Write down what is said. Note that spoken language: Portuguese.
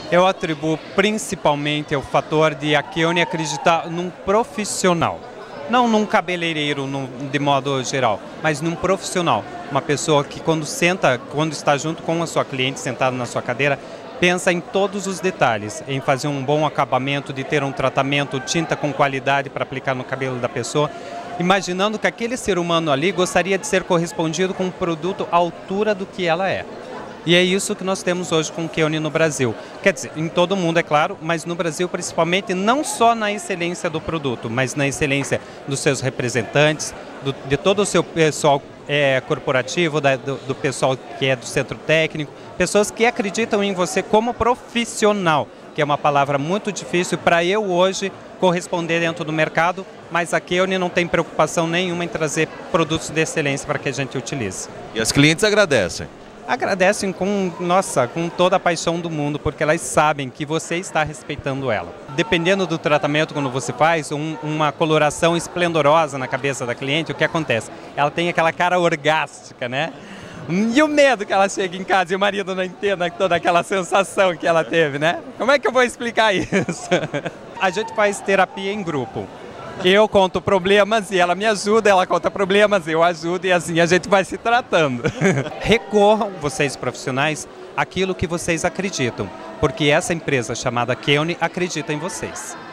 Eu atribuo principalmente ao fator de a Keone acreditar num profissional. Não num cabeleireiro de modo geral, mas num profissional. Uma pessoa que quando está junto com a sua cliente, sentado na sua cadeira, pensa em todos os detalhes, em fazer um bom acabamento, de ter um tratamento, tinta com qualidade para aplicar no cabelo da pessoa, imaginando que aquele ser humano ali gostaria de ser correspondido com um produto à altura do que ela é. E é isso que nós temos hoje com o Keone no Brasil. Quer dizer, em todo o mundo, é claro, mas no Brasil principalmente, não só na excelência do produto, mas na excelência dos seus representantes, de todo o seu pessoal corporativo, do pessoal que é do centro técnico, pessoas que acreditam em você como profissional, que é uma palavra muito difícil para eu hoje corresponder dentro do mercado, mas a Keone não tem preocupação nenhuma em trazer produtos de excelência para que a gente utilize. E as clientes agradecem? Agradecem com toda a paixão do mundo, porque elas sabem que você está respeitando ela. Dependendo do tratamento, quando você faz uma coloração esplendorosa na cabeça da cliente, o que acontece? Ela tem aquela cara orgástica, né? E o medo que ela chega em casa e o marido não entenda toda aquela sensação que ela teve, né? Como é que eu vou explicar isso? A gente faz terapia em grupo. Eu conto problemas e ela me ajuda, ela conta problemas, eu ajudo e assim a gente vai se tratando. Recorram, vocês profissionais, aquilo que vocês acreditam, porque essa empresa chamada Keone acredita em vocês.